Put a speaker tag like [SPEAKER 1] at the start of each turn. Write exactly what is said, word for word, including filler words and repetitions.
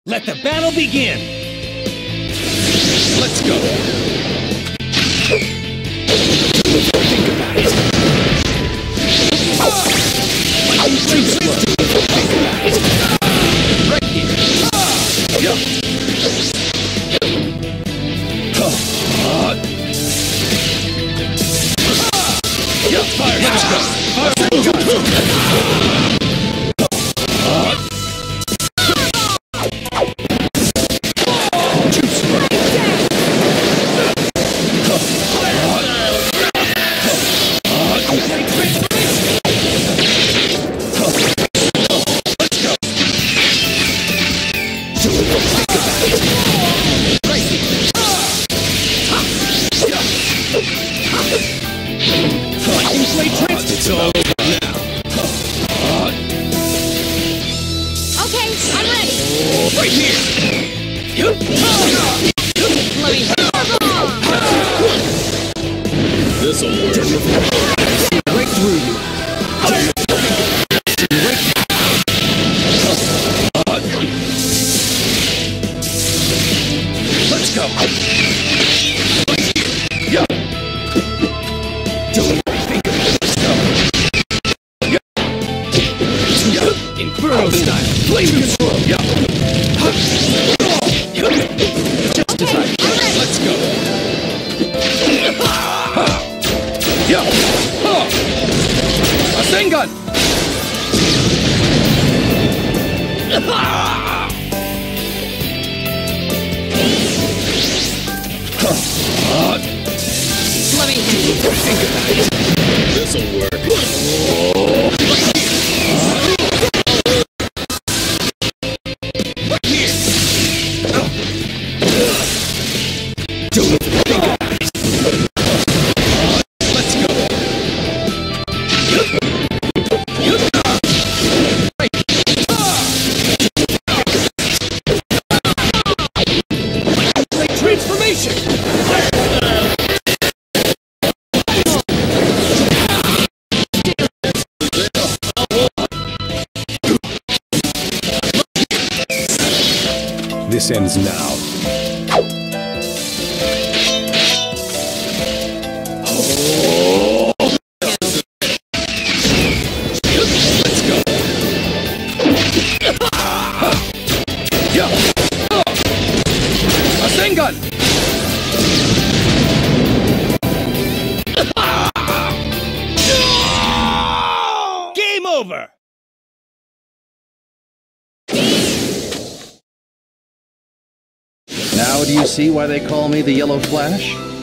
[SPEAKER 1] Let the battle begin! Let's go! Think about it! Think about it! Right here! Yeah! Yeah! Fire! Let's go! Fire! It's all over now.
[SPEAKER 2] Okay, I'm ready.
[SPEAKER 1] Right here.
[SPEAKER 2] Let me
[SPEAKER 1] This'll work. Right through you. Let's go. Yeah. Inferno style. Flame control. Yeah. Just in time. Let's go. Yeah. A Sengun.
[SPEAKER 2] Let me
[SPEAKER 1] think about it. This'll work. Let's go. Transformation. This ends now. Let's go. Yeah. A Sengun. Game over.
[SPEAKER 3] Now do you see why they call me the Yellow Flash?